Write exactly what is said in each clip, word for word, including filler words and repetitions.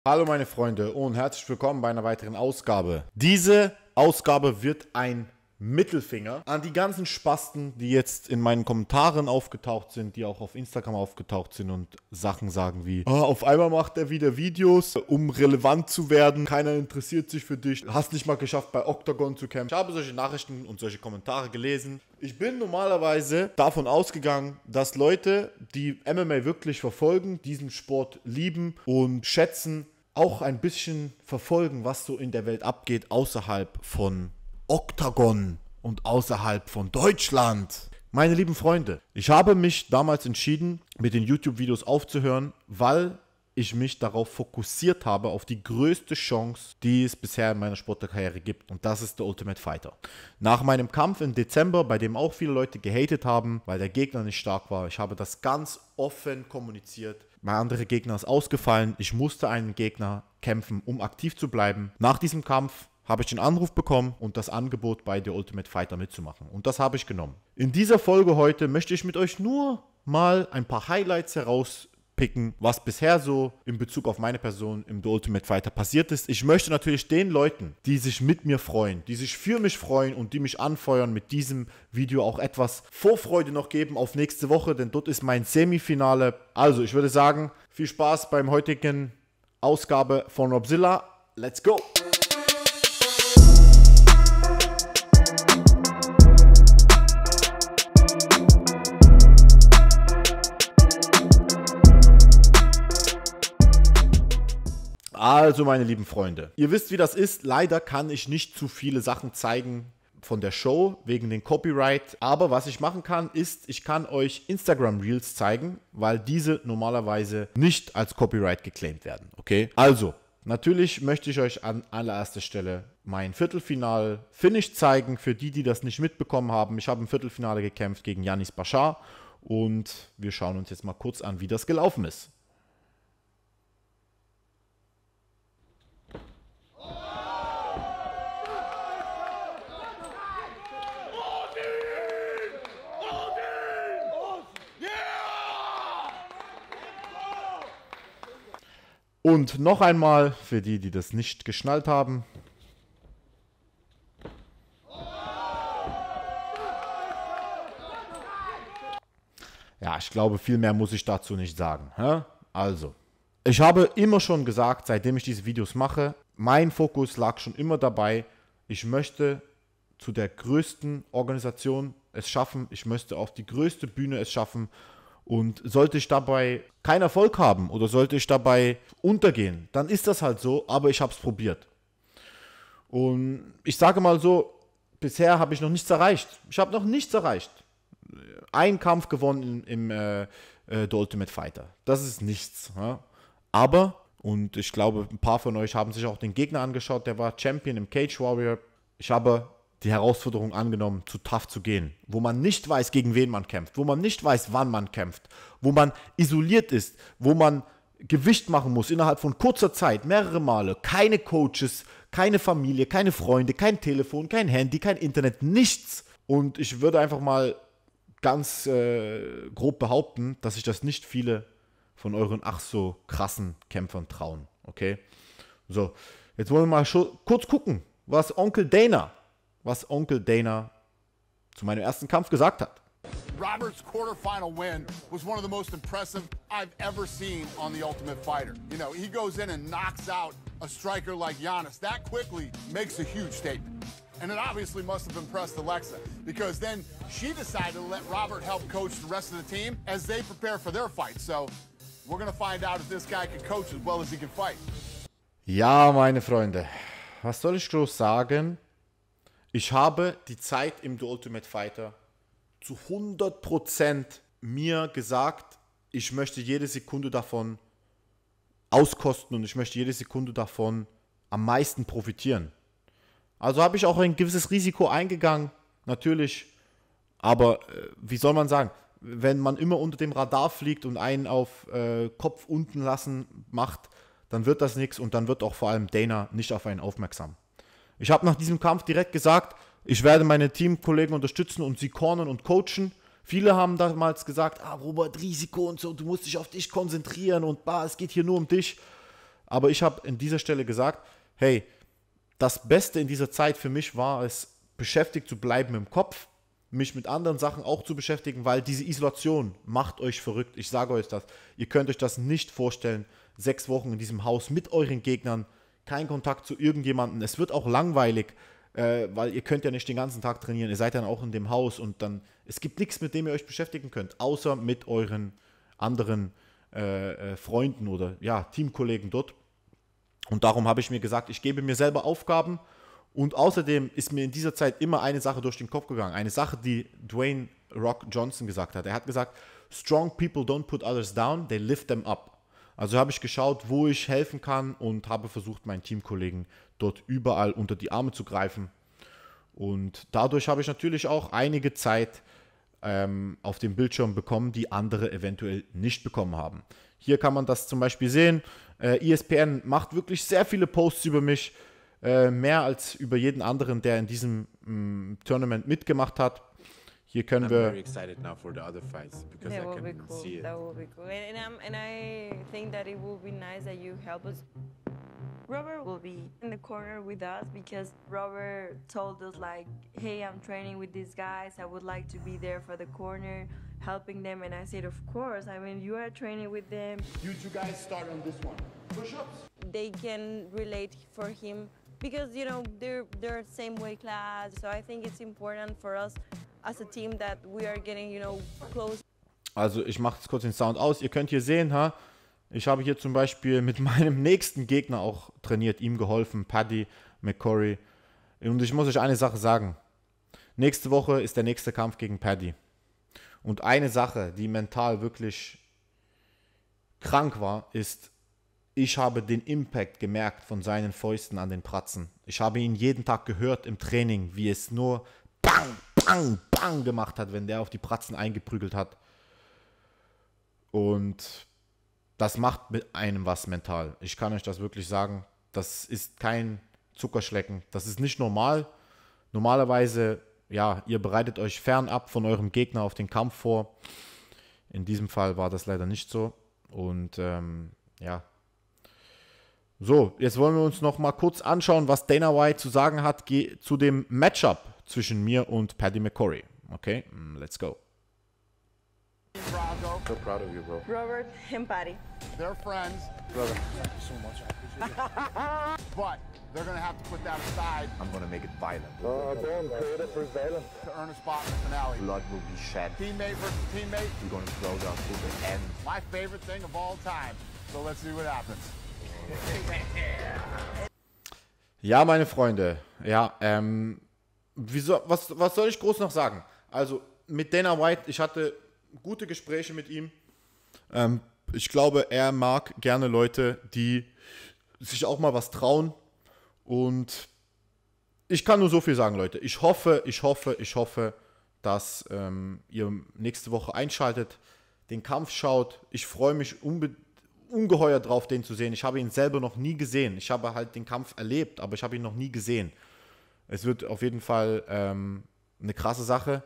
Hallo meine Freunde und herzlich willkommen bei einer weiteren Ausgabe. Diese Ausgabe wird ein Mittelfinger an die ganzen Spasten, die jetzt in meinen Kommentaren aufgetaucht sind, die auch auf Instagram aufgetaucht sind und Sachen sagen wie oh, auf einmal macht er wieder Videos, um relevant zu werden, keiner interessiert sich für dich, hast nicht mal geschafft bei Octagon zu kämpfen. Ich habe solche Nachrichten und solche Kommentare gelesen. Ich bin normalerweise davon ausgegangen, dass Leute, die M M A wirklich verfolgen, diesen Sport lieben und schätzen, auch ein bisschen verfolgen, was so in der Welt abgeht, außerhalb von Octagon und außerhalb von Deutschland. Meine lieben Freunde, ich habe mich damals entschieden, mit den YouTube-Videos aufzuhören, weil ich mich darauf fokussiert habe, auf die größte Chance, die es bisher in meiner Sportlerkarriere gibt. Und das ist der Ultimate Fighter. Nach meinem Kampf im Dezember, bei dem auch viele Leute gehatet haben, weil der Gegner nicht stark war, ich habe das ganz offen kommuniziert. Mein anderer Gegner ist ausgefallen. Ich musste einen Gegner kämpfen, um aktiv zu bleiben. Nach diesem Kampf habe ich den Anruf bekommen und das Angebot bei The Ultimate Fighter mitzumachen. Und das habe ich genommen. In dieser Folge heute möchte ich mit euch nur mal ein paar Highlights herauspicken, was bisher so in Bezug auf meine Person im The Ultimate Fighter passiert ist. Ich möchte natürlich den Leuten, die sich mit mir freuen, die sich für mich freuen und die mich anfeuern, mit diesem Video auch etwas Vorfreude noch geben auf nächste Woche, denn dort ist mein Semifinale. Also, ich würde sagen, viel Spaß beim heutigen Ausgabe von Robzilla. Let's go! Also meine lieben Freunde, ihr wisst wie das ist, leider kann ich nicht zu viele Sachen zeigen von der Show wegen den Copyright, aber was ich machen kann ist, ich kann euch Instagram Reels zeigen, weil diese normalerweise nicht als Copyright geclaimed werden, okay? Also, natürlich möchte ich euch an allererster Stelle mein Viertelfinal-Finish zeigen, für die, die das nicht mitbekommen haben. Ich habe im Viertelfinale gekämpft gegen Yanis Bashar und wir schauen uns jetzt mal kurz an, wie das gelaufen ist. Und noch einmal, für die, die das nicht geschnallt haben. Ja, ich glaube, viel mehr muss ich dazu nicht sagen. Also, ich habe immer schon gesagt, seitdem ich diese Videos mache, mein Fokus lag schon immer dabei, ich möchte zu der größten Organisation es schaffen, ich möchte auf die größte Bühne es schaffen. Und sollte ich dabei keinen Erfolg haben oder sollte ich dabei untergehen, dann ist das halt so, aber ich habe es probiert. Und ich sage mal so, bisher habe ich noch nichts erreicht. Ich habe noch nichts erreicht. Ein Kampf gewonnen im äh, äh, The Ultimate Fighter. Das ist nichts. Ja? Aber, und ich glaube, ein paar von euch haben sich auch den Gegner angeschaut, der war Champion im Cage Warrior. Ich habe die Herausforderung angenommen, zu tough zu gehen, wo man nicht weiß, gegen wen man kämpft, wo man nicht weiß, wann man kämpft, wo man isoliert ist, wo man Gewicht machen muss innerhalb von kurzer Zeit, mehrere Male, keine Coaches, keine Familie, keine Freunde, kein Telefon, kein Handy, kein Internet, nichts. Und ich würde einfach mal ganz äh, grob behaupten, dass sich das nicht viele von euren ach so krassen Kämpfern trauen, okay? So, jetzt wollen wir mal kurz gucken, was Onkel Dana was Onkel Dana zu meinem ersten Kampf gesagt hat. Robert's quarterfinal win was one of the most impressive I've ever seen on The Ultimate Fighter. You know, he goes in and knocks out a striker like Giannis that quickly, makes a huge statement. And it obviously must have impressed Alexa, because then she decided to let Robert help coach the rest of the team as they prepare for their fight. So we're going to find out if this guy can coach as well as he can fight. Ja, meine Freunde, was soll ich groß sagen? Ich habe die Zeit im The Ultimate Fighter zu hundert Prozent mir gesagt, ich möchte jede Sekunde davon auskosten und ich möchte jede Sekunde davon am meisten profitieren. Also habe ich auch ein gewisses Risiko eingegangen, natürlich, aber äh, wie soll man sagen, wenn man immer unter dem Radar fliegt und einen auf äh, Kopf unten lassen macht, dann wird das nichts und dann wird auch vor allem Dana nicht auf einen aufmerksam. Ich habe nach diesem Kampf direkt gesagt, ich werde meine Teamkollegen unterstützen und sie cornern und coachen. Viele haben damals gesagt, ah Robert, Risiko und so, du musst dich auf dich konzentrieren und bah, es geht hier nur um dich. Aber ich habe an dieser Stelle gesagt, hey, das Beste in dieser Zeit für mich war es, beschäftigt zu bleiben im Kopf, mich mit anderen Sachen auch zu beschäftigen, weil diese Isolation macht euch verrückt. Ich sage euch das. Ihr könnt euch das nicht vorstellen. Sechs Wochen in diesem Haus mit euren Gegnern, kein Kontakt zu irgendjemandem. Es wird auch langweilig, äh, weil ihr könnt ja nicht den ganzen Tag trainieren. Ihr seid dann auch in dem Haus und dann, es gibt nichts, mit dem ihr euch beschäftigen könnt, außer mit euren anderen äh, äh, Freunden oder ja, Teamkollegen dort. Und darum habe ich mir gesagt, ich gebe mir selber Aufgaben. Und außerdem ist mir in dieser Zeit immer eine Sache durch den Kopf gegangen. Eine Sache, die Dwayne Rock Johnson gesagt hat. Er hat gesagt, strong people don't put others down, they lift them up. Also habe ich geschaut, wo ich helfen kann und habe versucht, meinen Teamkollegen dort überall unter die Arme zu greifen. Und dadurch habe ich natürlich auch einige Zeit ähm, auf dem Bildschirm bekommen, die andere eventuell nicht bekommen haben. Hier kann man das zum Beispiel sehen. Äh, E S P N macht wirklich sehr viele Posts über mich. Äh, mehr als über jeden anderen, der in diesem mh, Tournament mitgemacht hat. Hier können I'm wir... very excited now for the other fights because That I will be can cool. see it. That will be cool. And, and, I'm, and I think that it will be nice that you help us. Robert will be in the corner with us because Robert told us like, hey, I'm training with these guys. I would like to be there for the corner, helping them. And I said, of course. I mean, you are training with them. You two guys start on this one. Push-ups. They can relate for him because, you know, they're, they're same weight class. So I think it's important for us as a team that we are getting, you know, close. Also ich mache jetzt kurz den Sound aus. Ihr könnt hier sehen, ha? Ich habe hier zum Beispiel mit meinem nächsten Gegner auch trainiert, ihm geholfen, Paddy McCrory. Und ich muss euch eine Sache sagen. Nächste Woche ist der nächste Kampf gegen Paddy. Und eine Sache, die mental wirklich krank war, ist, ich habe den Impact gemerkt von seinen Fäusten an den Pratzen. Ich habe ihn jeden Tag gehört im Training, wie es nur bang, bang, bang gemacht hat, wenn der auf die Pratzen eingeprügelt hat. Und das macht mit einem was mental. Ich kann euch das wirklich sagen. Das ist kein Zuckerschlecken. Das ist nicht normal. Normalerweise, ja, ihr bereitet euch fernab von eurem Gegner auf den Kampf vor. In diesem Fall war das leider nicht so. Und ähm, ja. So, jetzt wollen wir uns noch mal kurz anschauen, was Dana White zu sagen hat zu dem Matchup zwischen mir und Paddy McCrory. Okay, let's go. Bravo. So proud of you, bro. Robert and Patty. They're friends. Brother, Thank you so much. I appreciate it. But they're going to have to put that aside I'm gonna make it violent. Oh, don't create it for violence. to earn a spot in the finale. Blood will be shed. Teammate versus teammate, We're gonna throw down to the end. my favorite thing of all time. So let's see what happens. Ja, meine Freunde, ja, ähm, wieso, was, was soll ich groß noch sagen? Also, mit Dana White, ich hatte gute Gespräche mit ihm. Ähm, ich glaube, er mag gerne Leute, die sich auch mal was trauen. Und ich kann nur so viel sagen, Leute. Ich hoffe, ich hoffe, ich hoffe, dass ähm, ihr nächste Woche einschaltet, den Kampf schaut. Ich freue mich unbe ungeheuer drauf, den zu sehen. Ich habe ihn selber noch nie gesehen. Ich habe halt den Kampf erlebt, aber ich habe ihn noch nie gesehen. Es wird auf jeden Fall ähm, eine krasse Sache.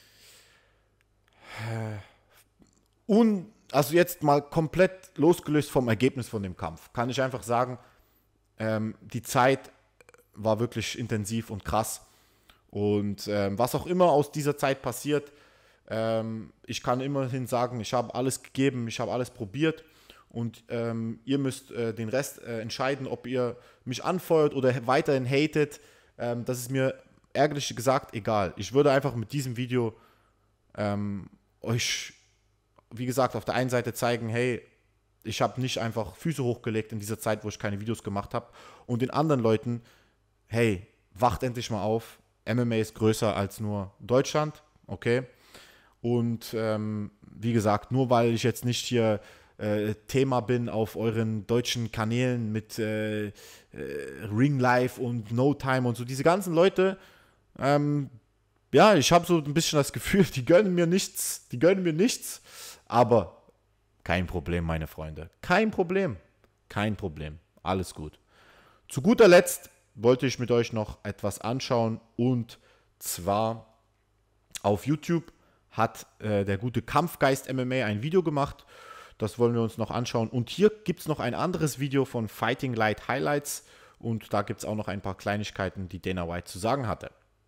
Und also jetzt mal komplett losgelöst vom Ergebnis von dem Kampf, kann ich einfach sagen, ähm, die Zeit war wirklich intensiv und krass. Und ähm, was auch immer aus dieser Zeit passiert, ähm, ich kann immerhin sagen, ich habe alles gegeben, ich habe alles probiert. Und ähm, ihr müsst äh, den Rest äh, entscheiden, ob ihr mich anfeuert oder weiterhin hatet. Ähm, das ist mir ehrlich gesagt egal. Ich würde einfach mit diesem Video ähm, euch, wie gesagt, auf der einen Seite zeigen, hey, ich habe nicht einfach Füße hochgelegt in dieser Zeit, wo ich keine Videos gemacht habe. Und den anderen Leuten, hey, wacht endlich mal auf. M M A ist größer als nur Deutschland, okay? Und ähm, wie gesagt, nur weil ich jetzt nicht hier Äh, Thema bin auf euren deutschen Kanälen mit äh, äh, Ring Life und No Time und so, diese ganzen Leute, ähm, ja, ich habe so ein bisschen das Gefühl, die gönnen mir nichts, die gönnen mir nichts, aber kein Problem, meine Freunde, kein Problem, kein Problem, alles gut. Zu guter Letzt wollte ich mit euch noch etwas anschauen und zwar auf YouTube hat äh, der gute Kampfgeist M M A ein Video gemacht. Das wollen wir uns noch anschauen. Und hier gibt es noch ein anderes Video von Fighting Light Highlights. Und da gibt es auch noch ein paar Kleinigkeiten, die Dana White zu sagen hatte.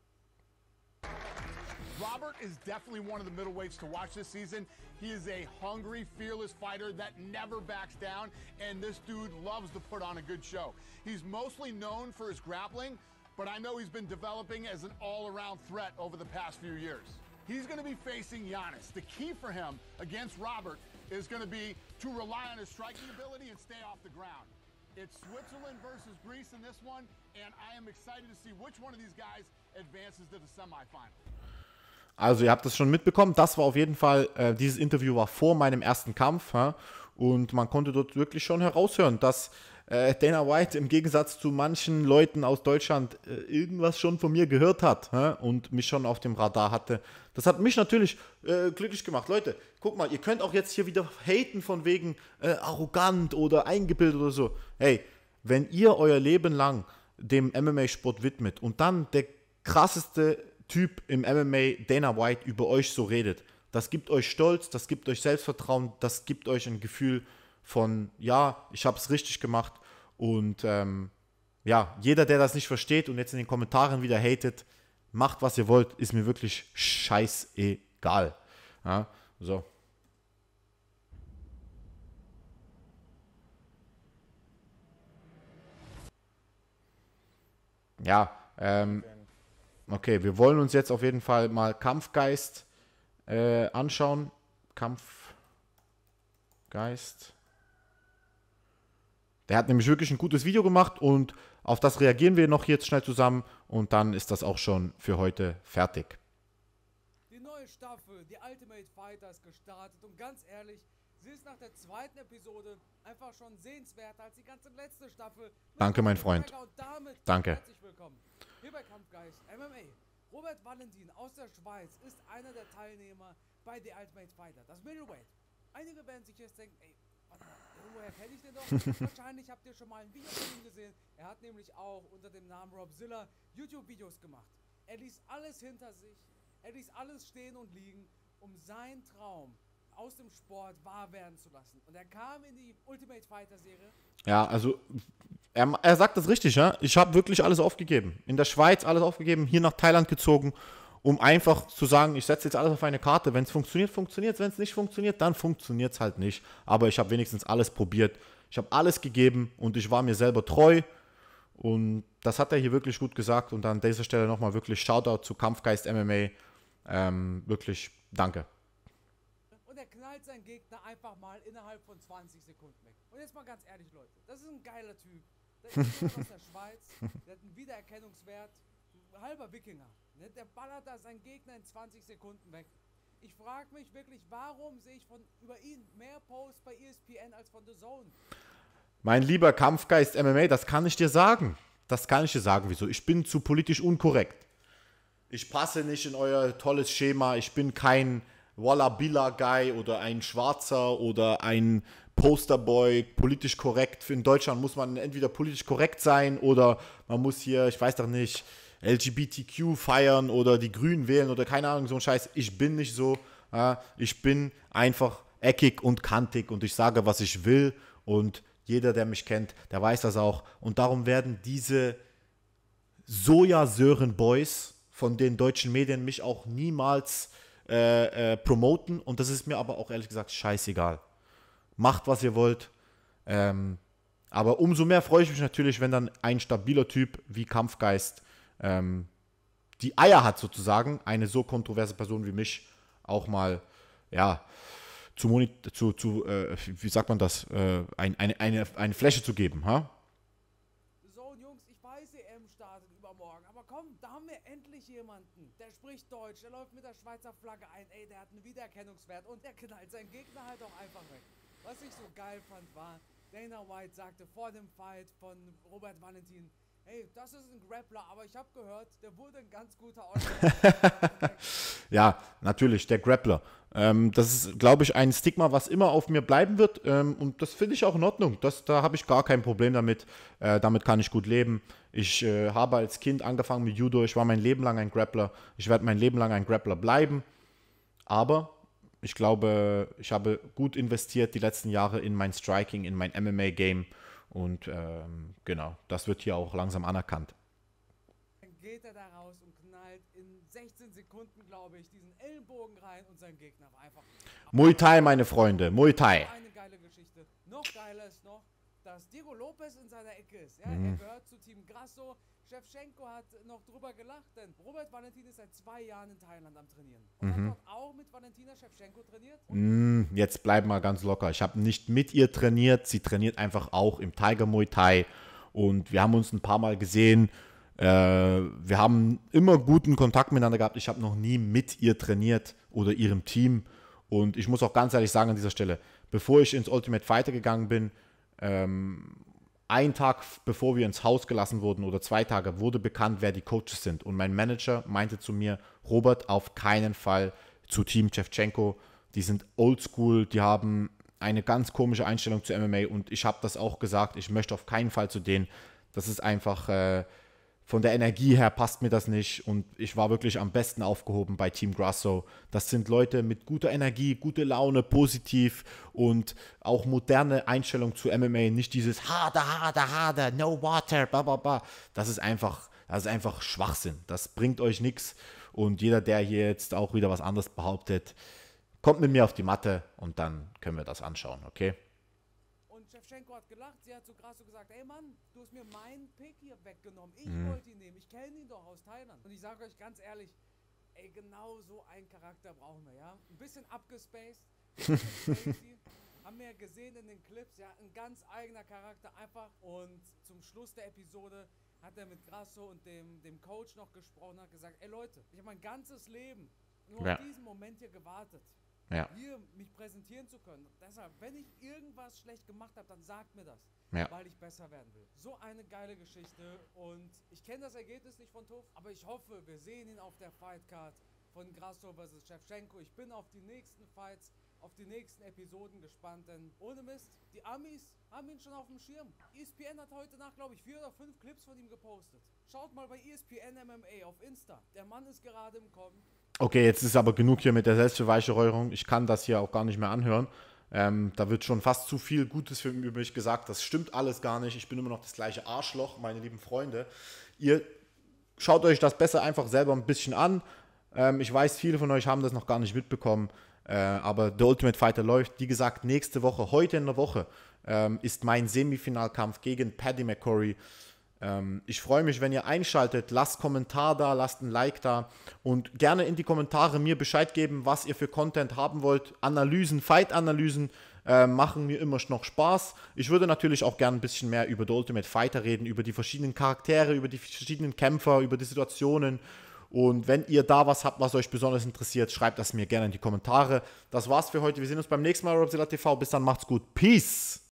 Robert is definitely one of the middleweights to watch this season. He is a hungry, fearless fighter that never backs down, and this dude loves to put on a good show. He's mostly known for his grappling, but I know he's been developing as an all-around threat over the past few years. He's going to be facing Giannis. The key for him against Robert is going to be to rely on his striking ability and stay off the ground. It's Switzerland versus Greece in this one, and I am excited to see which one of these guys advances to the semifinal. Also ihr habt das schon mitbekommen, das war auf jeden Fall, äh, dieses Interview war vor meinem ersten Kampf, ja, und man konnte dort wirklich schon heraushören, dass äh, Dana White im Gegensatz zu manchen Leuten aus Deutschland äh, irgendwas schon von mir gehört hat, ja, und mich schon auf dem Radar hatte. Das hat mich natürlich äh, glücklich gemacht. Leute, guck mal, ihr könnt auch jetzt hier wieder haten von wegen äh, arrogant oder eingebildet oder so. Hey, wenn ihr euer Leben lang dem M M A-Sport widmet und dann der krasseste Typ im M M A, Dana White, über euch so redet, das gibt euch Stolz, das gibt euch Selbstvertrauen, das gibt euch ein Gefühl von, ja, ich habe es richtig gemacht. Und ähm, ja, jeder, der das nicht versteht und jetzt in den Kommentaren wieder hatet, macht, was ihr wollt, ist mir wirklich scheißegal. Ja, so. Ja, ähm, okay, wir wollen uns jetzt auf jeden Fall mal Kampfgeist äh, anschauen. Kampfgeist. Der hat nämlich wirklich ein gutes Video gemacht und auf das reagieren wir noch jetzt schnell zusammen und dann ist das auch schon für heute fertig. Die neue Staffel, die Ultimate Fighter, ist gestartet und ganz ehrlich, sie ist nach der zweiten Episode einfach schon sehenswerter als die ganze letzte Staffel. Danke, mein Freund. Damit Danke. Herzlich willkommen hier bei Kampfgeist M M A. Robert Valentin aus der Schweiz ist einer der Teilnehmer bei The Ultimate Fighter, das Middleweight. Einige werden sich jetzt denken, ey, warte mal, woher kenne ich den doch? Wahrscheinlich habt ihr schon mal ein Video von ihm gesehen. Er hat nämlich auch unter dem Namen Robzilla YouTube-Videos gemacht. Er ließ alles hinter sich, er ließ alles stehen und liegen, um seinen Traum aus dem Sport wahr werden zu lassen. Und er kam in die Ultimate Fighter Serie. Ja, also er, er sagt das richtig, ja. Ich habe wirklich alles aufgegeben. In der Schweiz alles aufgegeben, hier nach Thailand gezogen, um einfach zu sagen, ich setze jetzt alles auf eine Karte. Wenn es funktioniert, funktioniert es. Wenn es nicht funktioniert, dann funktioniert es halt nicht. Aber ich habe wenigstens alles probiert. Ich habe alles gegeben und ich war mir selber treu. Und das hat er hier wirklich gut gesagt. Und an dieser Stelle nochmal wirklich Shoutout zu Kampfgeist M M A. Ähm, wirklich danke. Und er knallt seinen Gegner einfach mal innerhalb von zwanzig Sekunden weg. Und jetzt mal ganz ehrlich, Leute, das ist ein geiler Typ. Der ist aus der Schweiz, der hat einen Wiedererkennungswert, ein halber Wikinger. Ne? Der ballert da seinen Gegner in zwanzig Sekunden weg. Ich frage mich wirklich, warum sehe ich von über ihn mehr Posts bei E S P N als von The Zone? Mein lieber Kampfgeist M M A, das kann ich dir sagen. Das kann ich dir sagen, wieso. Ich bin zu politisch unkorrekt. Ich passe nicht in euer tolles Schema. Ich bin kein Walla-Billa-Guy oder ein Schwarzer oder ein Posterboy, politisch korrekt. In Deutschland muss man entweder politisch korrekt sein oder man muss hier, ich weiß doch nicht, L G B T Q feiern oder die Grünen wählen oder keine Ahnung, so ein Scheiß. Ich bin nicht so. Ja, ich bin einfach eckig und kantig und ich sage, was ich will und jeder, der mich kennt, der weiß das auch. Und darum werden diese Sojasöhren-Boys von den deutschen Medien mich auch niemals äh, äh, promoten. Und das ist mir aber auch ehrlich gesagt scheißegal. Macht, was ihr wollt. Ähm, aber umso mehr freue ich mich natürlich, wenn dann ein stabiler Typ wie Kampfgeist ähm, die Eier hat sozusagen, eine so kontroverse Person wie mich auch mal, ja, zu, zu, zu äh, wie sagt man das, äh, ein, eine, eine, eine Fläche zu geben, ha? So, Jungs, ich weiß, E M startet übermorgen, aber komm, da haben wir endlich jemanden, der spricht Deutsch, der läuft mit der Schweizer Flagge ein, ey, der hat einen Wiedererkennungswert und der knallt seinen Gegner halt auch einfach weg. Was ich so geil fand, war, Dana White sagte vor dem Fight von Robert Valentin, hey, das ist ein Grappler, aber ich habe gehört, der wurde ein ganz guter Ausdruck. Ja, natürlich, der Grappler. Ähm, das ist, glaube ich, ein Stigma, was immer auf mir bleiben wird. Ähm, und das finde ich auch in Ordnung. Das, da habe ich gar kein Problem damit. Äh, damit kann ich gut leben. Ich äh, habe als Kind angefangen mit Judo. Ich war mein Leben lang ein Grappler. Ich werde mein Leben lang ein Grappler bleiben. Aber Ich glaube, ich habe gut investiert die letzten Jahre in mein Striking, in mein M M A-Game. Und ähm, genau, das wird hier auch langsam anerkannt. Dann geht er da raus und knallt in sechzehn Sekunden, glaube ich, diesen Ellenbogen rein und sein Gegner war einfach... Muay Thai, meine Freunde, Muay Thai. Eine geile Geschichte. Noch geiler ist noch, dass Diego Lopez in seiner Ecke ist. Ja, mhm. Er gehört zu Team Grasso. Shevchenko hat noch drüber gelacht, denn Robert Valentin ist seit zwei Jahren in Thailand am Trainieren. Und mhm. hat dort auch mit Valentina Shevchenko trainiert. Mm, jetzt bleib mal ganz locker. Ich habe nicht mit ihr trainiert. Sie trainiert einfach auch im Tiger Muay Thai. Und wir haben uns ein paar Mal gesehen. Äh, wir haben immer guten Kontakt miteinander gehabt. Ich habe noch nie mit ihr trainiert oder ihrem Team. Und ich muss auch ganz ehrlich sagen an dieser Stelle, bevor ich ins Ultimate Fighter gegangen bin, ähm, ein Tag bevor wir ins Haus gelassen wurden oder zwei Tage, wurde bekannt, wer die Coaches sind. Und mein Manager meinte zu mir, Robert, auf keinen Fall zu Team Shevchenko. Die sind oldschool, die haben eine ganz komische Einstellung zu M M A. Und ich habe das auch gesagt, ich möchte auf keinen Fall zu denen. Das ist einfach, äh, von der Energie her passt mir das nicht. Und ich war wirklich am besten aufgehoben bei Team Grasso. Das sind Leute mit guter Energie, gute Laune, positiv und auch moderne Einstellung zu M M A. Nicht dieses harder, harder, harder, no water, bla bla bla. Das ist einfach, das ist einfach Schwachsinn. Das bringt euch nichts. Und jeder, der hier jetzt auch wieder was anderes behauptet, kommt mit mir auf die Matte und dann können wir das anschauen, okay? Und Shevchenko hat gelacht, sie hat zu Grasso gesagt, ey Mann, du hast mir meinen Pick hier weggenommen. Ich Mhm. wollte ihn nehmen, ich kenne ihn doch aus Thailand. Und ich sage euch ganz ehrlich, ey, genau so einen Charakter brauchen wir, ja? Ein bisschen abgespaced, ein bisschen crazy. Haben wir ja gesehen in den Clips, ja, ein ganz eigener Charakter einfach. Und zum Schluss der Episode hat er mit Grasso und dem, dem Coach noch gesprochen, hat gesagt, ey Leute, ich habe mein ganzes Leben nur Ja. auf diesen Moment hier gewartet. Ja. Hier mich präsentieren zu können. Deshalb, wenn ich irgendwas schlecht gemacht habe, dann sagt mir das, Ja. weil ich besser werden will. So eine geile Geschichte und ich kenne das Ergebnis nicht von Tuff, aber ich hoffe, wir sehen ihn auf der Fightcard von Grasso versus Shevchenko. Ich bin auf die nächsten Fights, auf die nächsten Episoden gespannt, denn ohne Mist, die Amis haben ihn schon auf dem Schirm. E S P N hat heute Nacht, glaube ich, vier oder fünf Clips von ihm gepostet. Schaut mal bei E S P N M M A auf Insta. Der Mann ist gerade im Kommen. Okay, jetzt ist aber genug hier mit der Selbstbeweihräucherung. Ich kann das hier auch gar nicht mehr anhören. Ähm, da wird schon fast zu viel Gutes für über mich gesagt. Das stimmt alles gar nicht. Ich bin immer noch das gleiche Arschloch, meine lieben Freunde. Ihr schaut euch das besser einfach selber ein bisschen an. Ähm, ich weiß, viele von euch haben das noch gar nicht mitbekommen. Äh, aber The Ultimate Fighter läuft, wie gesagt, nächste Woche, heute in der Woche, ähm, ist mein Semifinalkampf gegen Paddy McCrory. Ähm, ich freue mich, wenn ihr einschaltet. Lasst Kommentar da, lasst ein Like da und gerne in die Kommentare mir Bescheid geben, was ihr für Content haben wollt. Analysen, Fight-Analysen äh, machen mir immer noch Spaß. Ich würde natürlich auch gerne ein bisschen mehr über The Ultimate Fighter reden, über die verschiedenen Charaktere, über die verschiedenen Kämpfer, über die Situationen. Und wenn ihr da was habt, was euch besonders interessiert, schreibt das mir gerne in die Kommentare. Das war's für heute. Wir sehen uns beim nächsten Mal, Robzilla T V. Bis dann, macht's gut. Peace!